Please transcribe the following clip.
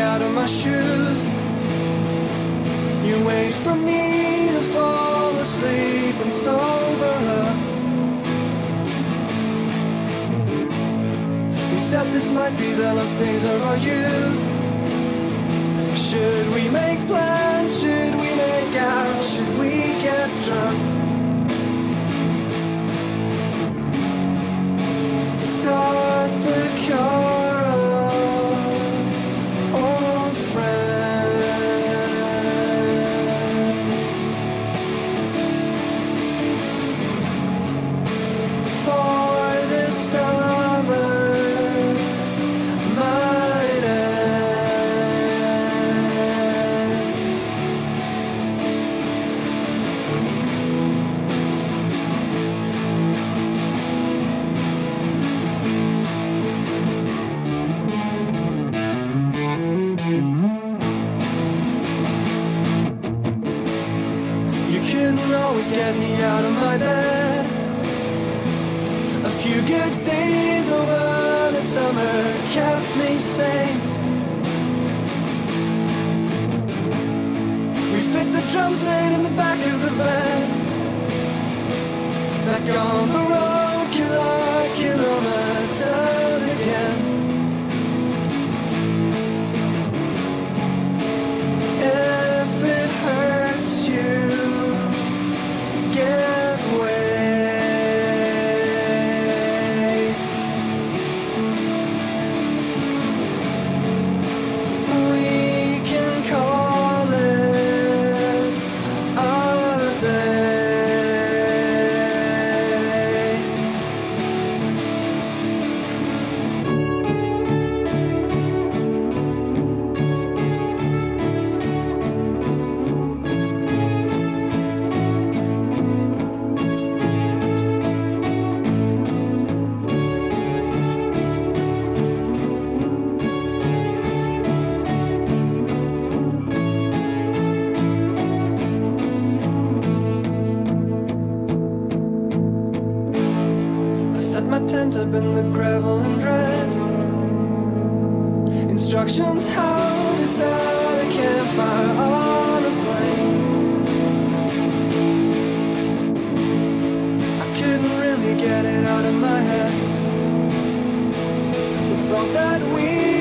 out of my shoes. You wait for me to fall asleep and sober up. We said this might be the last days of our youth. Should we make plans? Should we make out? Should we get drunk? Start the car up, old friend. For this summer might end. You couldn't always get me out of my bed. A few good days over the summer kept me sane. We fit the drum set in the back of the van. Back on the road, kilometers again. If it hurts you, give way. We can call it a day. I set my tent up in the gravel and dread. Instructions how to start a campfire on a plane. I couldn't really get it out of my head. The thought that we